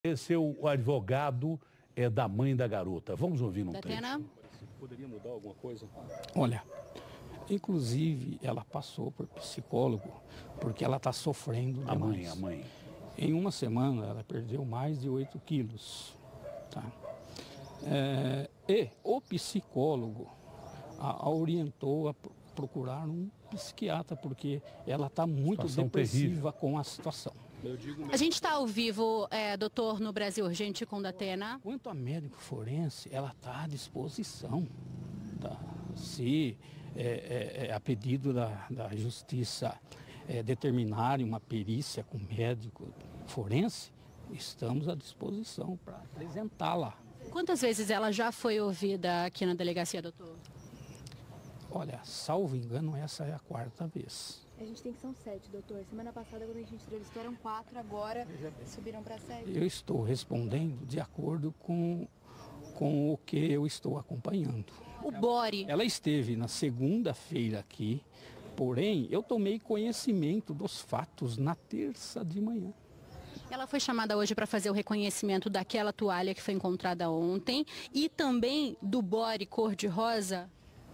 Esse é o advogado da mãe da garota. Vamos ouvir um trecho. Poderia mudar alguma coisa? Olha, inclusive ela passou por psicólogo porque ela está sofrendo demais. A mãe. Em uma semana ela perdeu mais de 8 quilos. Tá? E o psicólogo a orientou a procurar um psiquiatra porque ela está muito depressiva com a situação. A gente está ao vivo, doutor, no Brasil Urgente com Datena. Quanto a médico forense, ela está à disposição. Tá? Se a pedido da justiça determinarem uma perícia com médico forense, estamos à disposição para apresentá-la. Quantas vezes ela já foi ouvida aqui na delegacia, doutor? Olha, salvo engano, essa é a 4ª vez. A gente tem que são 7, doutor. Semana passada, quando a gente entrevistou, eram 4, agora subiram para 7. Eu estou respondendo de acordo com o que eu estou acompanhando. O Bori. Ela esteve na segunda-feira aqui, porém, eu tomei conhecimento dos fatos na terça de manhã. Ela foi chamada hoje para fazer o reconhecimento daquela toalha que foi encontrada ontem e também do Bori cor-de-rosa.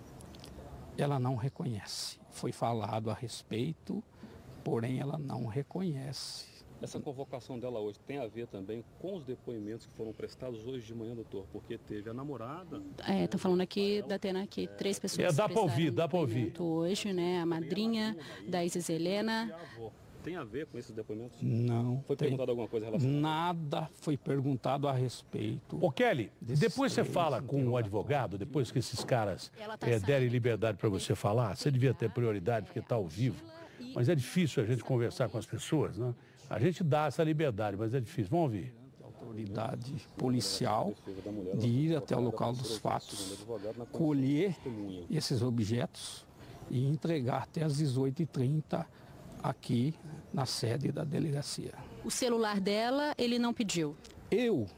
Ela não reconhece. Foi falado a respeito, porém ela não reconhece. Essa convocação dela hoje tem a ver também com os depoimentos que foram prestados hoje de manhã, doutor? Porque teve a namorada... Estou falando aqui, Datena, que 3 pessoas dá para ouvir. Hoje, né? A madrinha da Isis Helena. Tem a ver com esses depoimentos? Não. Foi perguntado alguma coisa em relação a... Nada foi perguntado a respeito. Ô Kelly, depois você fala com o advogado, depois que esses caras derem liberdade para você falar, você devia ter prioridade porque está ao vivo. Mas é difícil a gente conversar com as pessoas, né? A gente dá essa liberdade, mas é difícil. Vamos ouvir. A autoridade policial de ir até o local dos fatos, colher esses objetos e entregar até às 18h30 aqui na sede da delegacia. O celular dela, ele não pediu? Eu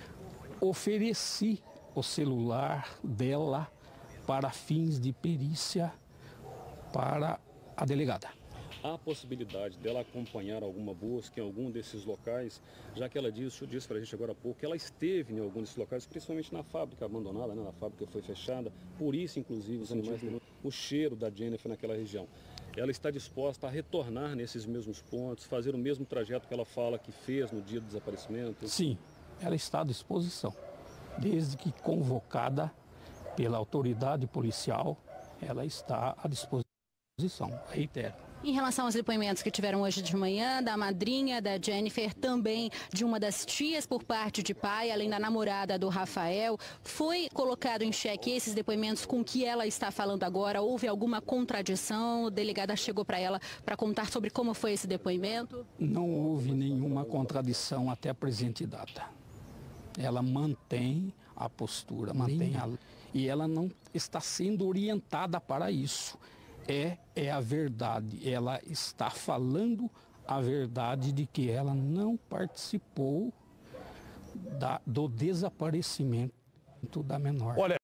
ofereci o celular dela para fins de perícia para a delegada. Há a possibilidade dela acompanhar alguma busca em algum desses locais, já que ela disse para a gente agora há pouco, que ela esteve em algum desses locais, principalmente na fábrica abandonada, né, na fábrica que foi fechada, por isso, inclusive, os animais lembram o cheiro da Jennifer naquela região. Ela está disposta a retornar nesses mesmos pontos, fazer o mesmo trajeto que ela fala que fez no dia do desaparecimento? Sim, ela está à disposição. Desde que convocada pela autoridade policial, ela está à disposição, reitero. Em relação aos depoimentos que tiveram hoje de manhã, da madrinha da Jennifer, também de uma das tias por parte de pai, além da namorada do Rafael, foi colocado em xeque esses depoimentos com o que ela está falando agora? Houve alguma contradição? O delegado chegou para ela para contar sobre como foi esse depoimento? Não houve nenhuma contradição até a presente data. Ela mantém a postura, e ela não está sendo orientada para isso. É a verdade, ela está falando a verdade de que ela não participou do desaparecimento da menor. Olha,